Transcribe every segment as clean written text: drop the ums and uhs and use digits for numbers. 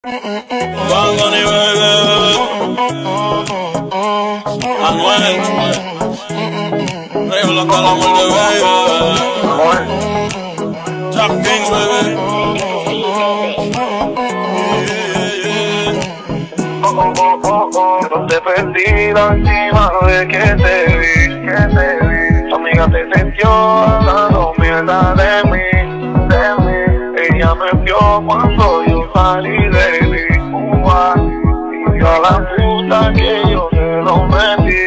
Bangani, baby, Anuel, regala la muerte, baby. Trap Kings, baby. No te perdí la última vez que te vi. Tu amiga te sintió hablando mierda de mí. Ella me vio cuando yo salí de mí. Y dio a la puta que yo te lo metí.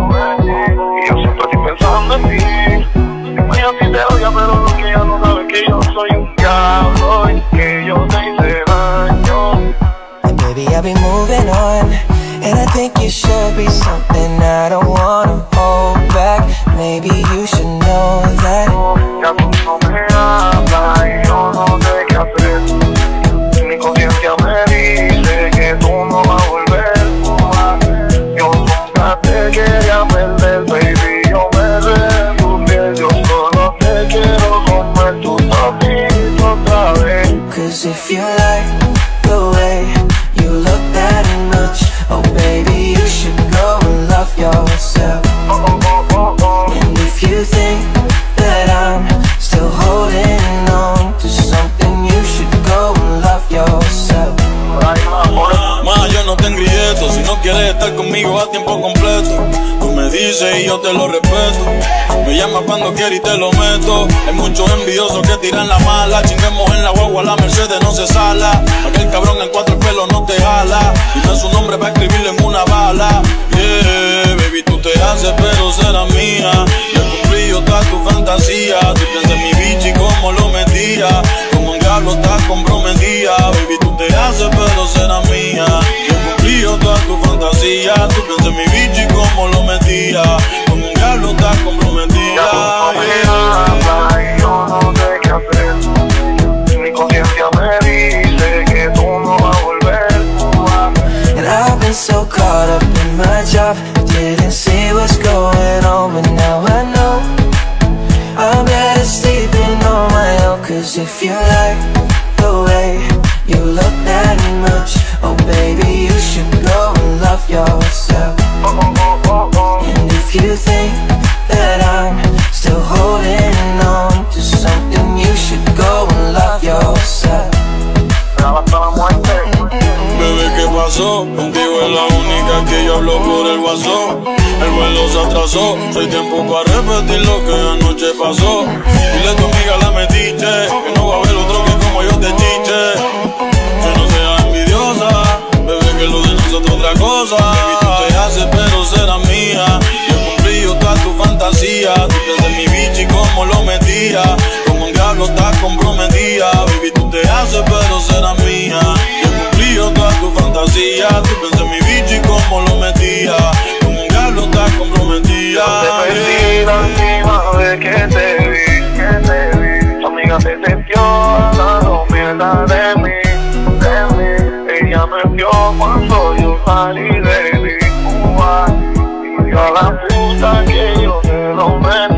Y yo siempre estoy pensando en ti. Ella sí te odia, pero lo que ella no sabe es que yo soy un diablo y que yo te hice daño. Baby, I've been moving on, and I think you should be something I don't wanna hold back. Maybe you should know that. Ya tú no me hablas y yo no sé qué hacer. Mi conciencia me dice que tú no vas a volver. Yo nunca te quería perder, baby, yo me refugié. Yo solo te quiero comer tu tapito otra vez. Cause if you like the way you look that much, oh baby, you should go and love yourself. And if you think that I'm still holding on to something, you should go and love yourself. Ma, yo no te engrieto, si no quieres estar conmigo a tiempo completo. Tú me dices y yo te lo respeto. Me llamas cuando quieres y te lo meto. Hay muchos envidiosos que tiran la mala. Chinguemos en la guagua, la Mercedes no se sala. Aquel cabrón en cuatro pelos no te jala. Dime su nombre para escribirlo en una bala. Yeah, baby, tú te haces pero será mía. Yo he cumplido toda tu fantasía. Tú piensas en mi bichi como lo metía. Como un diablo estás comprometida. Baby, tú te haces pero será mía. Yo he cumplido toda tu fantasía. Tú piensas en mi bichi como lo metía. Como un diablo estás comprometida. Ya tú no me hablas y yo no sé qué hacer. Mi conciencia me dice que tú no vas a volver. And I've been so caught up in my job, didn't see what's going on, but now I know I'm better sleeping on my own. Cause if you like the way you look that much, oh baby, you should go and love yourself. And if you think that I'm still holding on to something, you should go and love yourself. Bebé, ¿qué pasó? Contigo es la única que yo hablo por el WhatsApp. El vuelo se atrasó, soy tiempo para repetir lo que anoche pasó. Dile a tu amiga la metiche, que no va a haber otro que como yo te chiche. Que no seas envidiosa, bebé, que lo de nosotros otra cosa. Baby, tú te haces pero será mía. Yo he cumplido toda tu fantasía. Tú piensas en mi bichi como lo metía. Como un diablo estás comprometida. Baby, tú te haces pero será mía. Yo he cumplido toda tu fantasía. Tú piensas en mi bichi como lo metía. Como un diablo estás comprometida. Te perdí la última vez que te vi. Tu amiga te sintió hablando mierda de mí. Ella me vio cuando yo salí de mí. Y dio a la puta que yo te lo metí.